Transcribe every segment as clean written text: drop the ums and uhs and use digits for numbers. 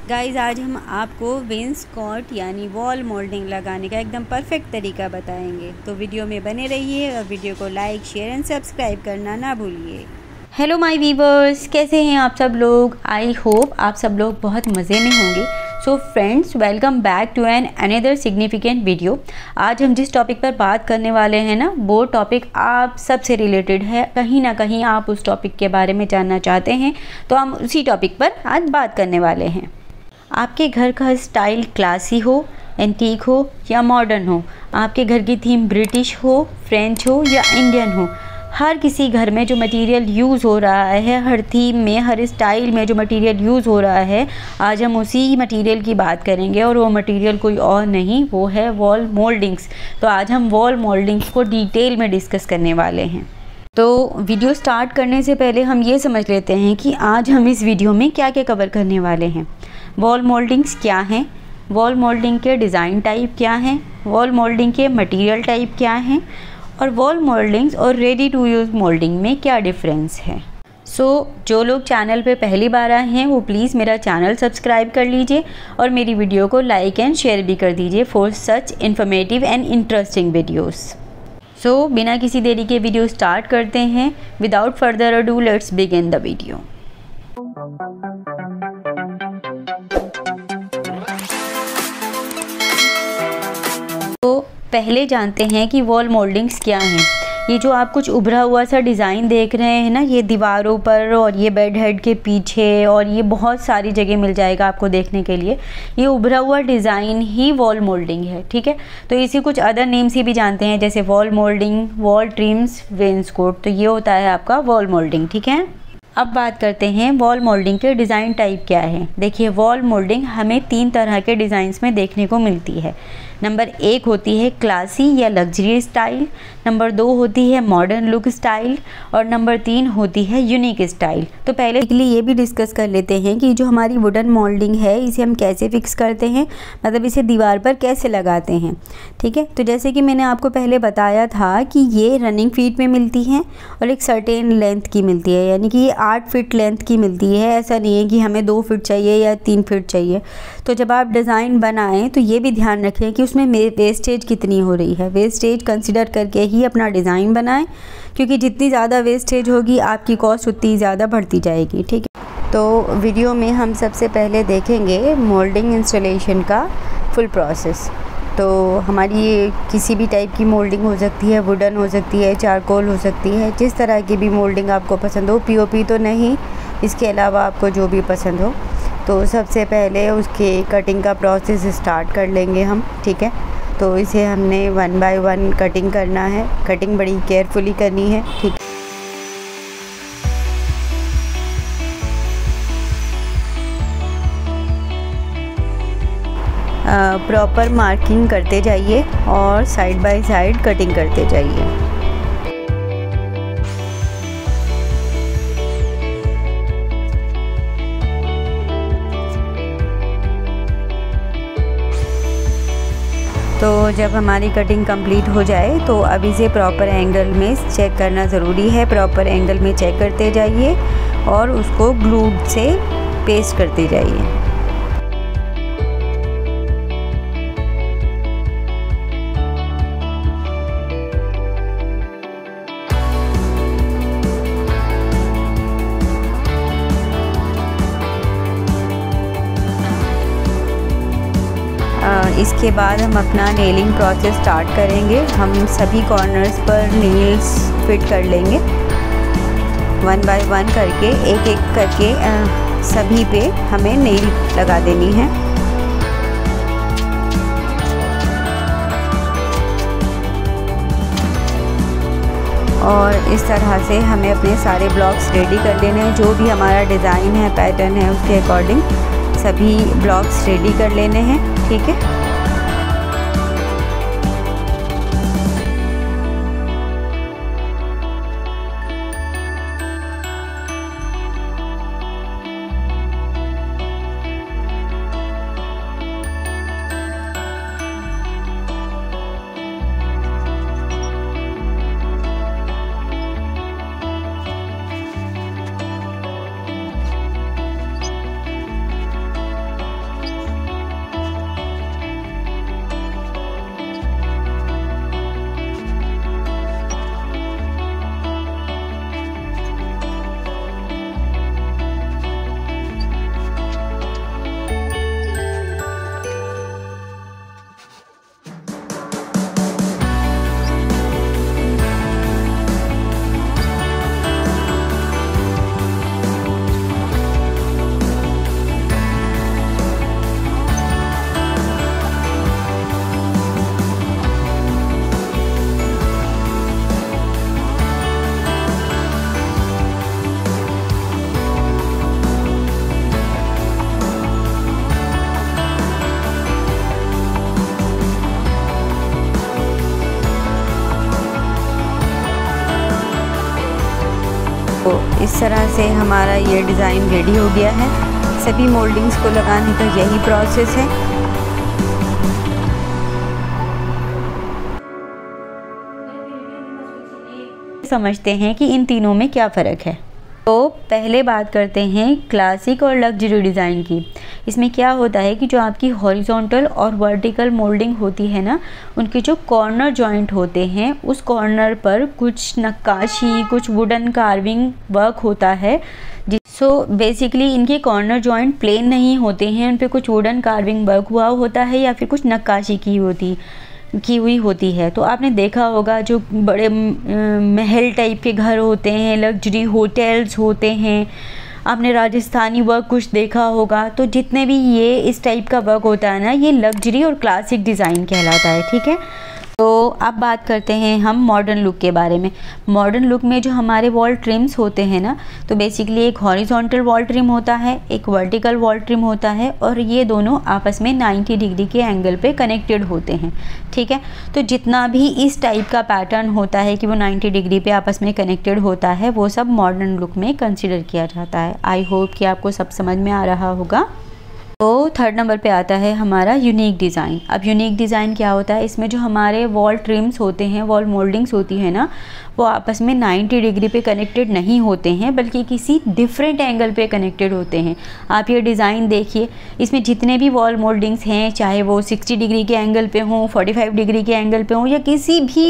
Guys आज हम आपको वेंसकॉट यानी वॉल मोल्डिंग लगाने का एकदम परफेक्ट तरीका बताएंगे। तो वीडियो में बने रहिए और वीडियो को लाइक शेयर एंड सब्सक्राइब करना ना भूलिए। हेलो माय वीवर्स, कैसे हैं आप सब लोग। आई होप आप सब लोग बहुत मज़े में होंगे। So friends, welcome back to an another significant video. आज हम जिस टॉपिक पर बात करने वाले हैं ना, वो टॉपिक आप सबसे रिलेटेड है। कहीं ना कहीं आप उस टॉपिक के बारे में जानना चाहते हैं, तो हम उसी टॉपिक पर आज बात करने वाले हैं। आपके घर का स्टाइल क्लासी हो, एंटीक हो या मॉडर्न हो, आपके घर की थीम ब्रिटिश हो, फ्रेंच हो या इंडियन हो, हर किसी घर में जो मटेरियल यूज़ हो रहा है, हर थीम में, हर स्टाइल में जो मटेरियल यूज़ हो रहा है, आज हम उसी मटेरियल की बात करेंगे। और वो मटेरियल कोई और नहीं, वो है वॉल मोल्डिंग्स। तो आज हम वॉल मोल्डिंग्स को डिटेल में डिस्कस करने वाले हैं। तो वीडियो स्टार्ट करने से पहले हम ये समझ लेते हैं कि आज हम इस वीडियो में क्या क्या कवर करने वाले हैं। वॉल मोल्डिंग्स क्या हैं, वॉल मोल्डिंग के डिज़ाइन टाइप क्या हैं, वॉल मोल्डिंग के मटेरियल टाइप क्या हैं, और वॉल मोल्डिंग्स और रेडी टू यूज़ मोल्डिंग में क्या डिफरेंस है। जो लोग चैनल पे पहली बार आए हैं वो प्लीज़ मेरा चैनल सब्सक्राइब कर लीजिए और मेरी वीडियो को लाइक एंड शेयर भी कर दीजिए for such informative and interesting videos. बिना किसी देरी के वीडियो स्टार्ट करते हैं। Without further ado let's begin the video. पहले जानते हैं कि वॉल मोल्डिंग्स क्या हैं। ये जो आप कुछ उभरा हुआ सा डिज़ाइन देख रहे हैं ना, ये दीवारों पर और ये बेड हेड के पीछे और ये बहुत सारी जगह मिल जाएगा आपको देखने के लिए। ये उभरा हुआ डिज़ाइन ही वॉल मोल्डिंग है, ठीक है। तो इसी कुछ अदर नेम से भी जानते हैं, जैसे wall moulding, wall trims, wainscot. तो ये होता है आपका वॉल मोल्डिंग, ठीक है। अब बात करते हैं वॉल मोल्डिंग के डिज़ाइन टाइप क्या है। देखिए, वॉल मोल्डिंग हमें 3 तरह के डिज़ाइंस में देखने को मिलती है। नंबर 1 होती है क्लासी या लग्जरी स्टाइल, नंबर 2 होती है मॉडर्न लुक स्टाइल, और नंबर 3 होती है यूनिक स्टाइल। तो पहले के लिए ये भी डिस्कस कर लेते हैं कि जो हमारी वुडन मोल्डिंग है, इसे हम कैसे फिक्स करते हैं, मतलब इसे दीवार पर कैसे लगाते हैं, ठीक है। तो जैसे कि मैंने आपको पहले बताया था कि ये रनिंग फीट में मिलती हैं और एक सर्टेन लेंथ की मिलती है, यानी कि ये 8 फीट लेंथ की मिलती है। ऐसा नहीं है कि हमें 2 फीट चाहिए या 3 फीट चाहिए। तो जब आप डिज़ाइन बनाएं तो ये भी ध्यान रखें कि उसमें वेस्टेज कितनी हो रही है। वेस्टेज कंसिडर करके ही अपना डिज़ाइन बनाएं, क्योंकि जितनी ज़्यादा वेस्टेज होगी आपकी कॉस्ट उतनी ज़्यादा बढ़ती जाएगी, ठीक है। तो वीडियो में हम सबसे पहले देखेंगे मोल्डिंग इंस्टॉलेशन का फुल प्रोसेस। तो हमारी किसी भी टाइप की मोल्डिंग हो सकती है, वुडन हो सकती है, चारकोल हो सकती है, जिस तरह की भी मोल्डिंग आपको पसंद हो, पीओपी तो नहीं, इसके अलावा आपको जो भी पसंद हो। तो सबसे पहले उसके कटिंग का प्रोसेस स्टार्ट कर लेंगे हम, ठीक है। तो इसे हमने 1 बाय 1 कटिंग करना है। कटिंग बड़ी केयरफुली करनी है, ठीक है। प्रॉपर मार्किंग करते जाइए और साइड बाय साइड कटिंग करते जाइए। तो जब हमारी कटिंग कंप्लीट हो जाए तो अब इसे प्रॉपर एंगल में चेक करना ज़रूरी है। प्रॉपर एंगल में चेक करते जाइए और उसको ग्लू से पेस्ट करते जाइए। इसके बाद हम अपना नेलिंग प्रोसेस स्टार्ट करेंगे। हम सभी कॉर्नर्स पर नेल्स फिट कर लेंगे 1 बाय 1 करके, एक एक करके सभी पे हमें नेल लगा देनी है। और इस तरह से हमें अपने सारे ब्लॉक्स रेडी कर लेने हैं। जो भी हमारा डिज़ाइन है, पैटर्न है, उसके अकॉर्डिंग सभी ब्लॉक्स रेडी कर लेने हैं, ठीक है। इस तरह से हमारा ये डिज़ाइन रेडी हो गया है। सभी मोल्डिंग्स को लगाने का यही प्रोसेस है। समझते हैं कि इन तीनों में क्या फ़र्क है। तो पहले बात करते हैं क्लासिक और लग्जरी डिज़ाइन की। इसमें क्या होता है कि जो आपकी हॉरिजॉन्टल और वर्टिकल मोल्डिंग होती है ना, उनके जो कॉर्नर जॉइंट होते हैं उस कॉर्नर पर कुछ नक्काशी, कुछ वुडन कार्विंग वर्क होता है। सो बेसिकली इनके कॉर्नर जॉइंट प्लेन नहीं होते हैं, उन पे कुछ वुडन कार्विंग वर्क हुआ होता है या फिर कुछ नक्काशी की हुई होती है। तो आपने देखा होगा जो बड़े महल टाइप के घर होते हैं, लग्जरी होटल्स होते हैं, आपने राजस्थानी वर्क कुछ देखा होगा। तो जितने भी ये इस टाइप का वर्क होता है ना, ये लग्जरी और क्लासिक डिज़ाइन कहलाता है। ठीक है, तो अब बात करते हैं हम मॉडर्न लुक के बारे में। मॉडर्न लुक में जो हमारे वॉल ट्रिम्स होते हैं ना, तो बेसिकली एक हॉरिजॉन्टल वॉल ट्रिम होता है, एक वर्टिकल वॉल ट्रिम होता है, और ये दोनों आपस में 90 डिग्री के एंगल पे कनेक्टेड होते हैं। ठीक है, तो जितना भी इस टाइप का पैटर्न होता है कि वो 90 डिग्री पे आपस में कनेक्टेड होता है, वो सब मॉडर्न लुक में कंसिडर किया जाता है। आई होप कि आपको सब समझ में आ रहा होगा। तो थर्ड नंबर पे आता है हमारा यूनिक डिज़ाइन। अब यूनिक डिज़ाइन क्या होता है, इसमें जो हमारे वॉल ट्रिम्स होते हैं, वॉल मोल्डिंग्स होती है ना, वो आपस में 90 डिग्री पे कनेक्टेड नहीं होते हैं, बल्कि किसी डिफरेंट एंगल पे कनेक्टेड होते हैं। आप ये डिज़ाइन देखिए, इसमें जितने भी वॉल मोल्डिंग्स हैं, चाहे वो 60 डिग्री के एंगल पे हों, 45 डिग्री के एंगल पे हों, या किसी भी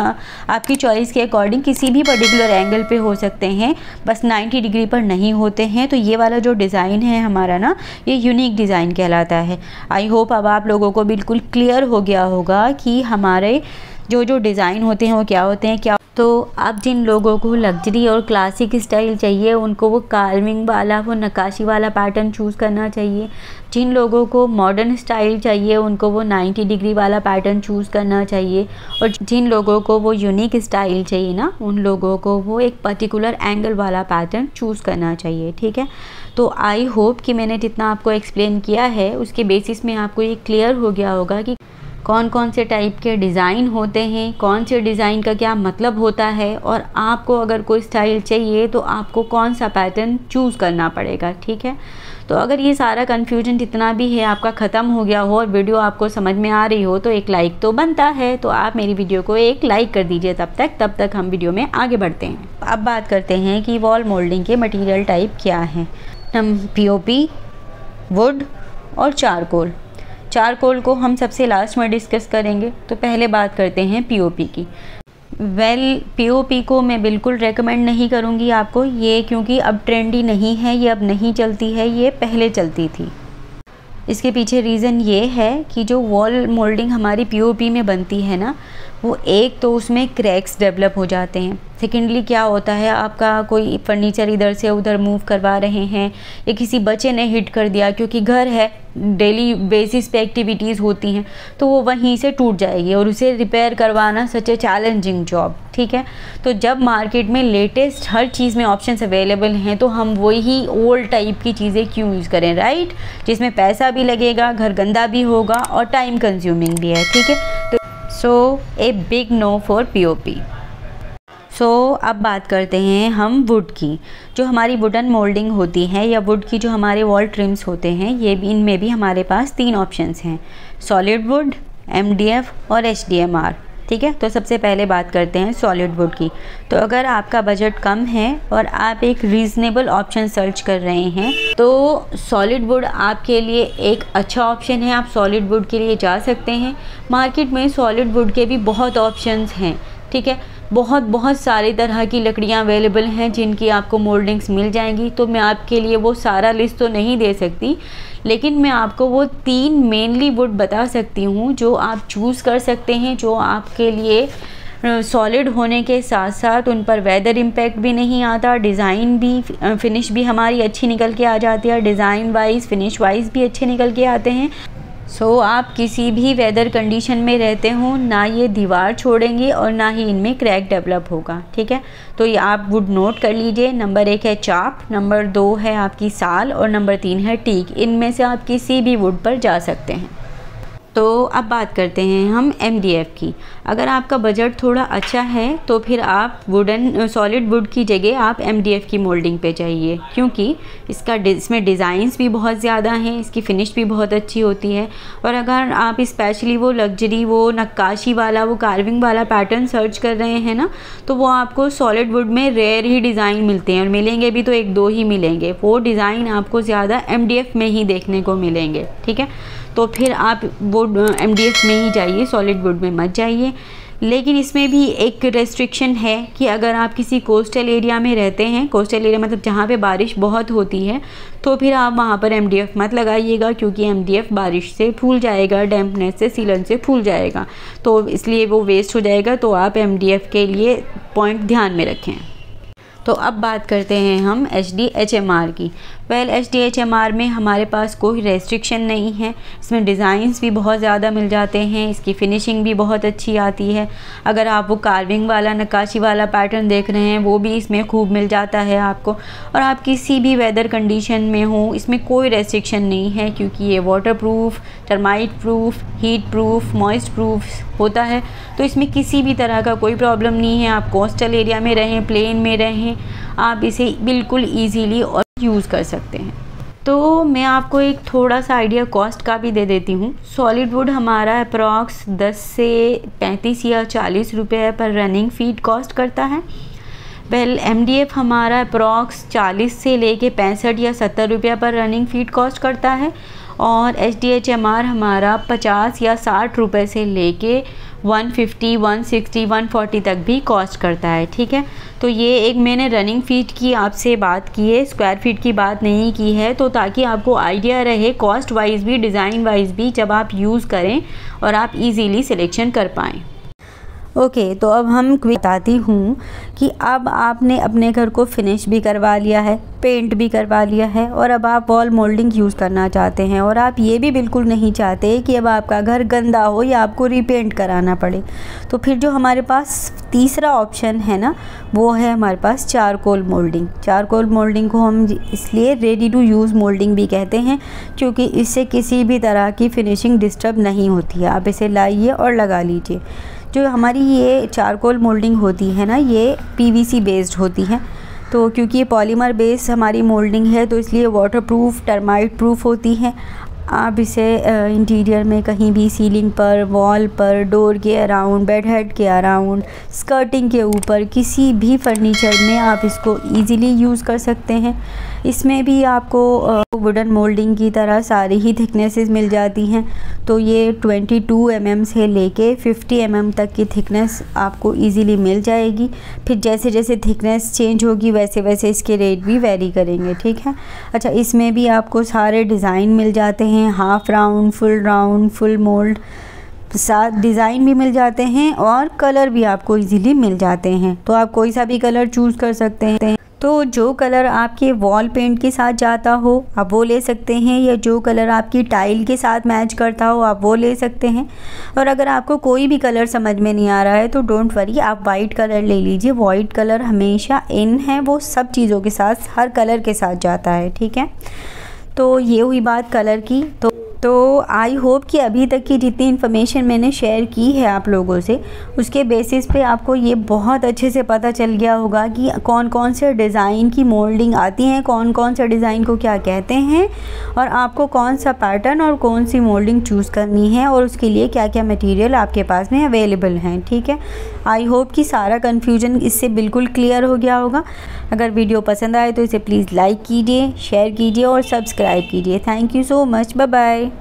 आपकी चॉइस के अकॉर्डिंग किसी भी पर्टिकुलर एंगल पे हो सकते हैं, बस 90 डिग्री पर नहीं होते हैं। तो ये वाला जो डिज़ाइन है हमारा ना, ये यूनिक डिज़ाइन कहलाता है। आई होप अब आप लोगों को बिल्कुल क्लियर हो गया होगा कि हमारे जो डिज़ाइन होते हैं वो क्या होते हैं। क्या तो अब जिन लोगों को लग्जरी और क्लासिक स्टाइल चाहिए, उनको वो कार्विंग वाला, वो नक्काशी वाला पैटर्न चूज़ करना चाहिए। जिन लोगों को मॉडर्न स्टाइल चाहिए, उनको वो 90 डिग्री वाला पैटर्न चूज़ करना चाहिए। और जिन लोगों को वो यूनिक स्टाइल चाहिए ना, उन लोगों को वो एक पर्टिकुलर एंगल वाला पैटर्न चूज़ करना चाहिए। ठीक है, तो आई होप कि मैंने जितना आपको एक्सप्लेन किया है उसके बेसिस में आपको ये क्लियर हो गया होगा कि कौन कौन से टाइप के डिज़ाइन होते हैं, कौन से डिज़ाइन का क्या मतलब होता है, और आपको अगर कोई स्टाइल चाहिए तो आपको कौन सा पैटर्न चूज़ करना पड़ेगा। ठीक है, तो अगर ये सारा कन्फ्यूजन जितना भी है आपका ख़त्म हो गया हो और वीडियो आपको समझ में आ रही हो, तो एक लाइक तो बनता है। तो आप मेरी वीडियो को एक लाइक कर दीजिए। तब तक हम वीडियो में आगे बढ़ते हैं। अब बात करते हैं कि वॉल मोल्डिंग के मटीरियल टाइप क्या हैं। हम POP, वुड और चारकोल को हम सबसे लास्ट में डिस्कस करेंगे। तो पहले बात करते हैं POP की। POP को मैं बिल्कुल रेकमेंड नहीं करूँगी आपको, ये क्योंकि अब ट्रेंडी नहीं है, ये अब नहीं चलती है, ये पहले चलती थी। इसके पीछे रीज़न ये है कि जो वॉल मोल्डिंग हमारी POP में बनती है ना, वो एक तो उसमें क्रैक्स डेवलप हो जाते हैं। सेकेंडली क्या होता है, आपका कोई फर्नीचर इधर से उधर मूव करवा रहे हैं, या किसी बच्चे ने हिट कर दिया, क्योंकि घर है, डेली बेसिस पे एक्टिविटीज़ होती हैं, तो वो वहीं से टूट जाएगी और उसे रिपेयर करवाना सच ए चैलेंजिंग जॉब। ठीक है, तो जब मार्केट में लेटेस्ट हर चीज़ में ऑप्शंस अवेलेबल हैं, तो हम वही ओल्ड टाइप की चीज़ें क्यों यूज़ करें, राइट, जिसमें पैसा भी लगेगा, घर गंदा भी होगा और टाइम कंज्यूमिंग भी है। ठीक है, तो so a big no for POP। अब बात करते हैं हम वुड की। जो हमारी वुडन मोल्डिंग होती है, या वुड की जो हमारे वॉल ट्रिम्स होते हैं, ये भी, इनमें भी हमारे पास 3 ऑप्शंस हैं, सॉलिड वुड, MDF और HDMR। ठीक है, तो सबसे पहले बात करते हैं सॉलिड वुड की। तो अगर आपका बजट कम है और आप एक रीज़नेबल ऑप्शन सर्च कर रहे हैं, तो सॉलिड वुड आपके लिए एक अच्छा ऑप्शन है। आप सॉलिड वुड के लिए जा सकते हैं। मार्केट में सॉलिड वुड के भी बहुत ऑप्शंस हैं। ठीक है, बहुत सारी तरह की लकड़ियाँ अवेलेबल हैं जिनकी आपको मोल्डिंग्स मिल जाएंगी। तो मैं आपके लिए वो सारा लिस्ट तो नहीं दे सकती, लेकिन मैं आपको वो 3 मेनली वुड बता सकती हूँ जो आप चूज़ कर सकते हैं, जो आपके लिए सॉलिड होने के साथ साथ उन पर वेदर इम्पैक्ट भी नहीं आता, डिज़ाइन भी, फिनिश भी हमारी अच्छी निकल के आ जाती है, डिज़ाइन वाइज फिनिश वाइज भी अच्छे निकल के आते हैं। आप किसी भी वेदर कंडीशन में रहते हो, ना ये दीवार छोड़ेंगे और ना ही इनमें क्रैक डेवलप होगा। ठीक है, तो ये आप वुड नोट कर लीजिए। नंबर 1 है चाप, नंबर 2 है आपकी साल और नंबर 3 है टीक। इनमें से आप किसी भी वुड पर जा सकते हैं। तो अब बात करते हैं हम MDF की। अगर आपका बजट थोड़ा अच्छा है तो फिर आप सॉलिड वुड की जगह आप MDF की मोल्डिंग पे जाइए, क्योंकि इसमें डिज़ाइंस भी बहुत ज़्यादा हैं, इसकी फिनिश भी बहुत अच्छी होती है। और अगर आप स्पेशली वो लग्जरी, वो नक्काशी वाला, वो कार्विंग वाला पैटर्न सर्च कर रहे हैं ना, तो वो आपको सॉलिड वुड में रेयर ही डिज़ाइन मिलते हैं, और मिलेंगे भी तो 1-2 ही मिलेंगे। वो डिज़ाइन आपको ज़्यादा MDF में ही देखने को मिलेंगे, ठीक है। तो फिर आप वो MDF में ही जाइए, सॉलिड वुड में मत जाइए। लेकिन इसमें भी एक रेस्ट्रिक्शन है कि अगर आप किसी कोस्टल एरिया में रहते हैं, कोस्टल एरिया मतलब जहाँ पे बारिश बहुत होती है, तो फिर आप वहाँ पर MDF मत लगाइएगा, क्योंकि MDF बारिश से फूल जाएगा, डैम्पनेस से, सीलन से फूल जाएगा, तो इसलिए वो वेस्ट हो जाएगा। तो आप MDF के लिए पॉइंट ध्यान में रखें। तो अब बात करते हैं हम HDHMR की। HDHMR में हमारे पास कोई रेस्ट्रिक्शन नहीं है, इसमें डिज़ाइंस भी बहुत ज़्यादा मिल जाते हैं, इसकी फिनिशिंग भी बहुत अच्छी आती है। अगर आप वो कार्विंग वाला, नक्काशी वाला पैटर्न देख रहे हैं, वो भी इसमें खूब मिल जाता है आपको। और आप किसी भी वेदर कंडीशन में हो, इसमें कोई रेस्ट्रिक्शन नहीं है, क्योंकि ये water proof, termite proof, heat proof, moist proof होता है। तो इसमें किसी भी तरह का कोई प्रॉब्लम नहीं है। आप कोस्टल एरिया में रहें, प्लेन में रहें, आप इसे बिल्कुल ईजीली और यूज़ कर सकते हैं। तो मैं आपको एक थोड़ा सा आइडिया कॉस्ट का भी दे देती हूँ। सॉलिड वुड हमारा अप्रॉक्स 10 से 35 या 40 रुपये पर रनिंग फीट कॉस्ट करता है। MDF हमारा अप्रॉक्स 40 से लेके 65 या 70 रुपये पर रनिंग फीट कॉस्ट करता है। और HDHMR हमारा 50 या 60 रुपये से लेके 150, 160, 140 तक भी कॉस्ट करता है, ठीक है। तो ये एक मैंने रनिंग फीट की आपसे बात की है, स्क्वायर फीट की बात नहीं की है, तो ताकि आपको आइडिया रहे कॉस्ट वाइज भी, डिज़ाइन वाइज भी, जब आप यूज़ करें और आप इजीली सिलेक्शन कर पाएँ। ओके, तो अब हम बताती हूँ कि अब आपने अपने घर को फिनिश भी करवा लिया है, पेंट भी करवा लिया है, और अब आप वॉल मोल्डिंग यूज़ करना चाहते हैं, और आप ये भी बिल्कुल नहीं चाहते कि अब आपका घर गंदा हो या आपको रीपेंट कराना पड़े। तो फिर जो हमारे पास तीसरा ऑप्शन है ना, वो है हमारे पास चारकोल मोल्डिंग। चारकोल मोल्डिंग को हम इसलिए रेडी टू यूज़ मोल्डिंग भी कहते हैं, क्योंकि इससे किसी भी तरह की फिनिशिंग डिस्टर्ब नहीं होती है। आप इसे लाइए और लगा लीजिए। जो हमारी ये चारकोल मोल्डिंग होती है ना, ये PVC बेस्ड होती है। तो क्योंकि ये पॉलीमर बेस्ड हमारी मोल्डिंग है, तो इसलिए वाटरप्रूफ, टर्माइट प्रूफ होती है। आप इसे इंटीरियर में कहीं भी, सीलिंग पर, वॉल पर, डोर के अराउंड, बेड हेड के अराउंड, स्कर्टिंग के ऊपर, किसी भी फर्नीचर में आप इसको इजीली यूज़ कर सकते हैं। इसमें भी आपको वुडन मोल्डिंग की तरह सारी ही थिकनेसेस मिल जाती हैं। तो ये 22 mm से लेके 50 mm तक की थिकनेस आपको इजीली मिल जाएगी। फिर जैसे जैसे थिकनेस चेंज होगी वैसे वैसे इसके रेट भी वेरी करेंगे, ठीक है। अच्छा, इसमें भी आपको सारे डिज़ाइन मिल जाते हैं, हाफ राउंड, फुल मोल्ड, साथ डिज़ाइन भी मिल जाते हैं, और कलर भी आपको इजीली मिल जाते हैं। तो आप कोई सा भी कलर चूज़ कर सकते हैं। तो जो कलर आपके वॉल पेंट के साथ जाता हो आप वो ले सकते हैं, या जो कलर आपकी टाइल के साथ मैच करता हो आप वो ले सकते हैं। और अगर आपको कोई भी कलर समझ में नहीं आ रहा है तो डोंट वरी, आप वाइट कलर ले लीजिए। वाइट कलर हमेशा इन है, वो सब चीज़ों के साथ, हर कलर के साथ जाता है, ठीक है। तो ये हुई बात कलर की। तो आई होप कि अभी तक की जितनी इन्फॉर्मेशन मैंने शेयर की है आप लोगों से, उसके बेसिस पे आपको ये बहुत अच्छे से पता चल गया होगा कि कौन कौन से डिज़ाइन की मोल्डिंग आती हैं, कौन कौन से डिज़ाइन को क्या कहते हैं, और आपको कौन सा पैटर्न और कौन सी मोल्डिंग चूज़ करनी है, और उसके लिए क्या क्या मटेरियल आपके पास में अवेलेबल हैं, ठीक है। आई होप कि सारा कन्फ्यूजन इससे बिल्कुल क्लियर हो गया होगा। अगर वीडियो पसंद आए तो इसे प्लीज़ लाइक कीजिए, शेयर कीजिए और सब्सक्राइब कीजिए। Thank you so much, bye bye.